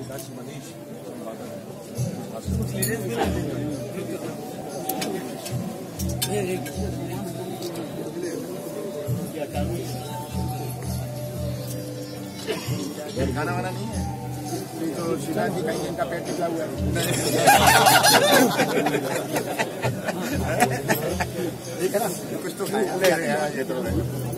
खाना वाना नहीं है तो सीधा जी कहीं इनका पेट निकला हुआ है। ठीक है ना, कुछ तो खाया ये तो